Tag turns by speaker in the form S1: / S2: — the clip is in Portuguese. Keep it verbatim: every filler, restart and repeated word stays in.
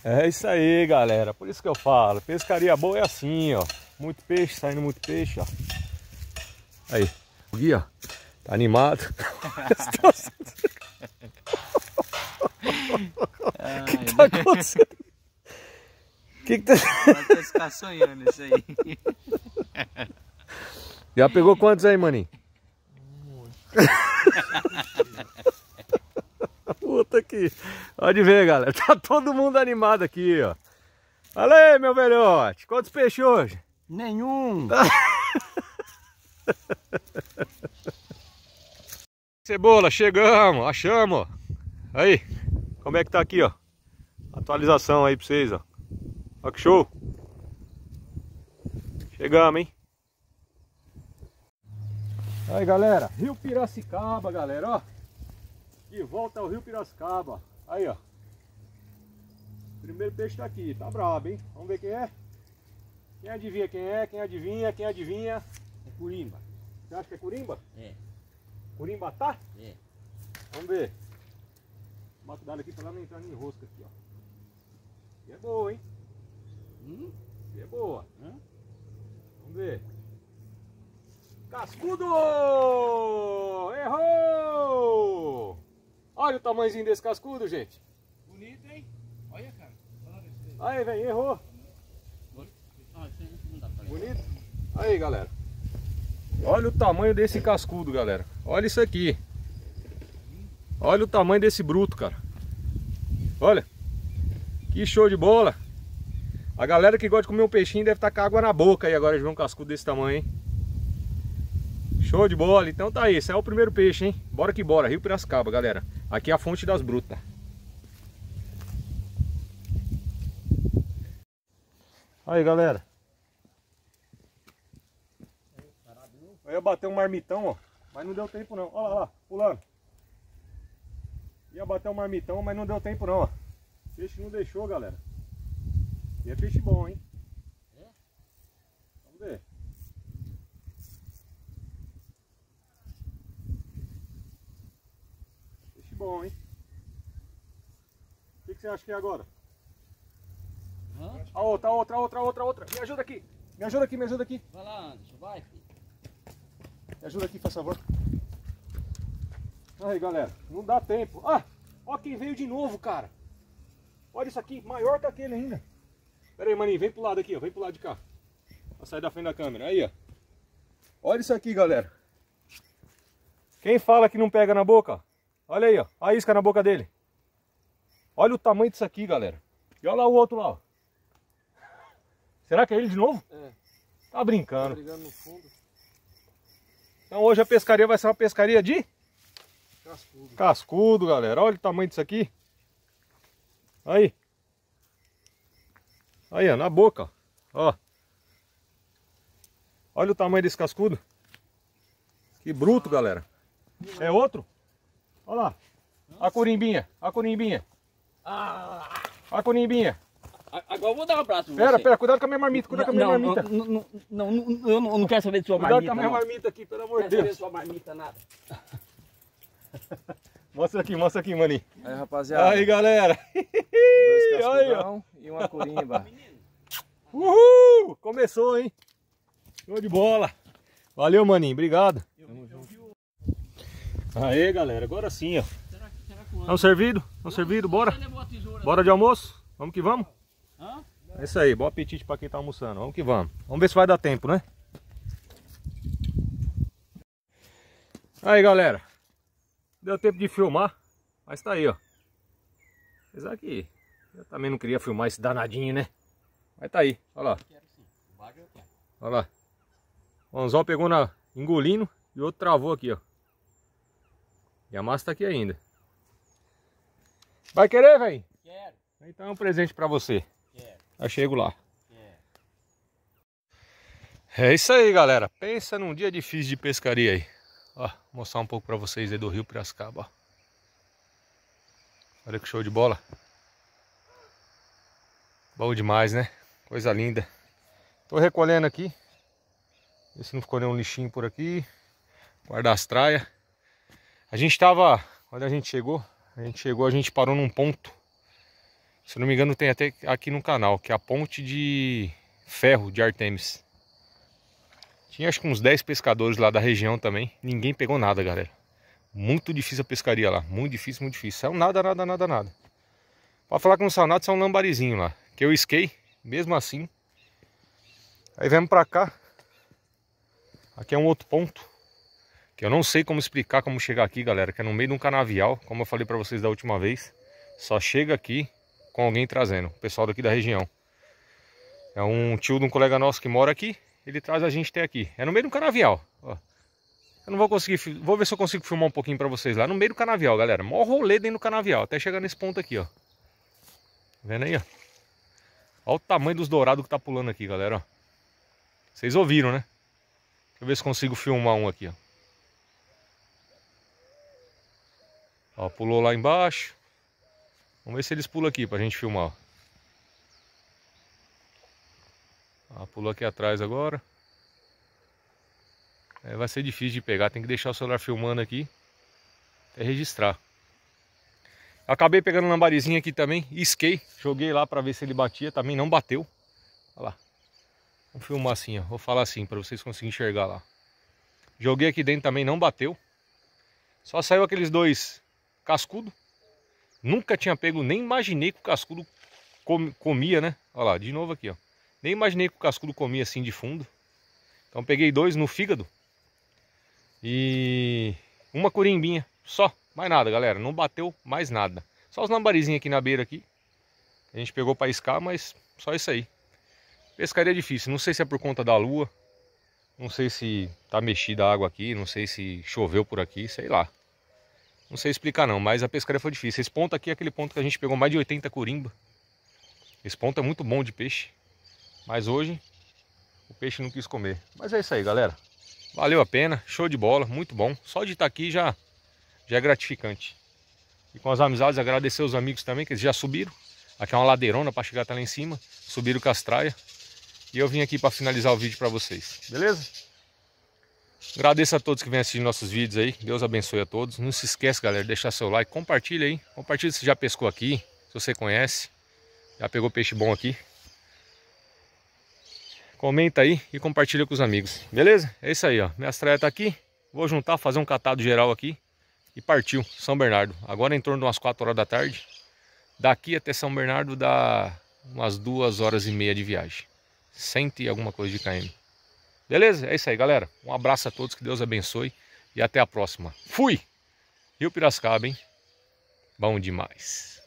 S1: É isso aí, galera. Por isso que eu falo, pescaria boa é assim, ó. Muito peixe, saindo muito peixe, ó. Aí, o Gui, ó, tá animado. O que, que tá acontecendo? Que que tá...
S2: Vai ficar sonhando isso aí.
S1: Já pegou quantos aí, maninho? Puta aqui. Pode ver, galera. Tá todo mundo animado aqui, ó. Fala aí, meu velhote. Quantos peixes hoje?
S2: Nenhum.
S1: Cebola, chegamos, achamos. Aí, como é que tá aqui, ó? Atualização aí pra vocês, ó. Ó que show. Chegamos, hein? Aí, galera, Rio Piracicaba, galera, ó. De volta ao Rio Piracicaba. Aí, ó. Primeiro peixe tá aqui, tá brabo, hein? Vamos ver quem é? Quem adivinha quem é? Quem adivinha? Quem adivinha?
S2: É curimba.
S1: Você acha que é curimba?
S2: É.
S1: Curimba tá?
S2: É.
S1: Vamos ver. Vou cuidado aqui pra ela não entrar em rosca aqui, ó. E é boa, hein?
S2: Hum?
S1: E é boa.
S2: Hã?
S1: Vamos ver. Cascudo! Errou! Olha o tamanhozinho desse cascudo, gente.
S2: Bonito, hein? Olha, cara.
S1: Aí, velho, errou. Bonito? Aí, galera. Olha o tamanho desse cascudo, galera. Olha isso aqui. Olha o tamanho desse bruto, cara. Olha. Que show de bola. A galera que gosta de comer um peixinho deve estar com água na boca aí agora de ver um cascudo desse tamanho, hein? Show de bola. Então tá aí. Esse é o primeiro peixe, hein? Bora que bora. Rio Piracicaba, galera. Aqui é a fonte das brutas. Aí, galera. Eu ia bater um marmitão, ó. Mas não deu tempo não. Olha lá, lá, pulando. Ia bater um marmitão, mas não deu tempo não, ó. O peixe não deixou, galera. E é peixe bom, hein?
S2: É?
S1: Vamos ver. Peixe bom, hein? O que, que você acha que é agora?
S2: Hã?
S1: A outra, a outra, a outra, a outra, a outra. Me ajuda aqui. Me ajuda aqui, me ajuda aqui.
S2: Vai lá, Anderson. Vai, filho.
S1: Me ajuda aqui, por favor. Aí, galera. Não dá tempo. Ah! Ó quem veio de novo, cara. Olha isso aqui. Maior que aquele ainda. Pera aí, maninho. Vem pro lado aqui, ó. Vem pro lado de cá. Pra sair da frente da câmera. Aí, ó. Olha isso aqui, galera. Quem fala que não pega na boca, ó. Olha aí, ó. A isca na boca dele. Olha o tamanho disso aqui, galera. E olha lá o outro lá, ó. Será que é ele de novo?
S2: É.
S1: Tá brincando.
S2: Tá brigando no fundo.
S1: Então hoje a pescaria vai ser uma pescaria de
S2: Cascudo.
S1: cascudo, galera. Olha o tamanho disso aqui. Aí. Aí, ó, na boca, ó. Ó. Olha o tamanho desse cascudo. Que bruto, galera. É outro? Olha lá. A corimbinha, a corimbinha.
S2: Ah!
S1: A corimbinha.
S2: Agora eu vou dar um abraço.
S1: Pera, pera, cuidado com a minha marmita, cuidado com a minha
S2: não,
S1: marmita.
S2: Não, não, não, não, eu não, eu não quero saber de sua
S1: Cuidado
S2: marmita.
S1: com a minha
S2: não.
S1: marmita aqui, pelo amor
S2: Não
S1: de
S2: quero saber de
S1: Deus.
S2: sua marmita, nada.
S1: Mostra aqui, mostra aqui, maninho.
S3: Aí, rapaziada.
S1: Aí, galera.
S3: Dois
S1: Aí, ó.
S3: cascudão e uma corimba.
S1: Uhul! Começou, hein? Show de bola. Valeu, maninho. Obrigado. Aê, galera. Agora sim, ó.
S2: Será que, será que o
S1: Vamos servido? Vamos servido? Bora?
S2: Você levou a tesoura?
S1: Bora de almoço? Vamos que vamos?
S2: Hã?
S1: É isso aí. Bom apetite pra quem tá almoçando. Vamos que vamos. Vamos ver se vai dar tempo, né? Aí, galera. Deu tempo de filmar. Mas tá aí, ó. Apesar que eu também não queria filmar esse danadinho, né? Mas tá aí. Olha lá.
S2: Quero sim. O bagulho eu quero.
S1: Olha lá. O anzol pegou na engolindo e o outro travou aqui, ó. E a massa tá aqui ainda. Vai querer, velho?
S2: Quero.
S1: Então é um presente pra você.
S2: Quero.
S1: Já chego lá.
S2: Quero.
S1: É isso aí, galera. Pensa num dia difícil de pescaria aí. Ó, vou mostrar um pouco pra vocês aí do Rio Piracicaba, ó. Olha que show de bola. Bom demais, né? Coisa linda. Tô recolhendo aqui. Ver se não ficou nenhum lixinho por aqui. Guardar as traias. A gente tava... Quando a gente chegou, a gente chegou, a gente parou num ponto Se não me engano tem até aqui no canal, que é a ponte de ferro de Artemis. Tinha acho que uns dez pescadores lá da região também. Ninguém pegou nada, galera. Muito difícil a pescaria lá. Muito difícil, muito difícil. Saiu nada, nada, nada, nada. Pode falar que não saiu nada, saiu um lambarizinho lá. Que eu isquei, mesmo assim. Aí viemos pra cá. Aqui é um outro ponto. Que eu não sei como explicar como chegar aqui, galera. Que é no meio de um canavial, como eu falei pra vocês da última vez. Só chega aqui com alguém trazendo. O pessoal daqui da região. É um tio de um colega nosso que mora aqui. Ele traz a gente até aqui. É no meio de um canavial. Ó. Eu não vou conseguir... Vou ver se eu consigo filmar um pouquinho pra vocês lá. No meio do canavial, galera. Mó rolê dentro do canavial. Até chegar nesse ponto aqui, ó. Tá vendo aí, ó? Olha o tamanho dos dourados que tá pulando aqui, galera, ó. Vocês ouviram, né? Deixa eu ver se consigo filmar um aqui, ó. Ó, pulou lá embaixo. Vamos ver se eles pulam aqui pra gente filmar, ó. Ah, pulou aqui atrás agora. É, vai ser difícil de pegar, tem que deixar o celular filmando aqui até registrar. Acabei pegando um lambarizinho aqui também, isquei, joguei lá pra ver se ele batia, também não bateu. Olha lá. Vamos filmar assim, ó. Vou falar assim pra vocês conseguirem enxergar lá. Joguei aqui dentro também, não bateu. Só saiu aqueles dois cascudos. Nunca tinha pego, nem imaginei que o cascudo comia, né? Olha lá, de novo aqui, ó. Nem imaginei que o cascudo comia assim de fundo. Então peguei dois no fígado. E uma corimbinha. Só. Mais nada, galera. Não bateu mais nada. Só os lambarizinhos aqui na beira aqui. A gente pegou para iscar, mas só isso aí. Pescaria difícil. Não sei se é por conta da lua. Não sei se tá mexida a água aqui. Não sei se choveu por aqui. Sei lá. Não sei explicar não. Mas a pescaria foi difícil. Esse ponto aqui é aquele ponto que a gente pegou mais de oitenta corimba. Esse ponto é muito bom de peixe. Mas hoje o peixe não quis comer. Mas é isso aí, galera. Valeu a pena, show de bola, muito bom. Só de estar aqui já, já é gratificante. E com as amizades, agradecer os amigos também, que eles já subiram. Aqui é uma ladeirona para chegar até lá em cima. Subiram com as traias. E eu vim aqui para finalizar o vídeo para vocês. Beleza? Agradeço a todos que vêm assistir nossos vídeos aí. Deus abençoe a todos. Não se esquece, galera, de deixar seu like. Compartilha aí. Compartilha se já pescou aqui. Se você conhece. Já pegou peixe bom aqui. Comenta aí e compartilha com os amigos. Beleza? É isso aí, ó. Minha estreia tá aqui. Vou juntar, fazer um catado geral aqui. E partiu São Bernardo. Agora em torno de umas quatro horas da tarde. Daqui até São Bernardo dá umas duas horas e meia de viagem. Cento e alguma coisa de quilômetros. Beleza? É isso aí, galera. Um abraço a todos. Que Deus abençoe. E até a próxima. Fui! Rio Piracicaba, hein? Bom demais.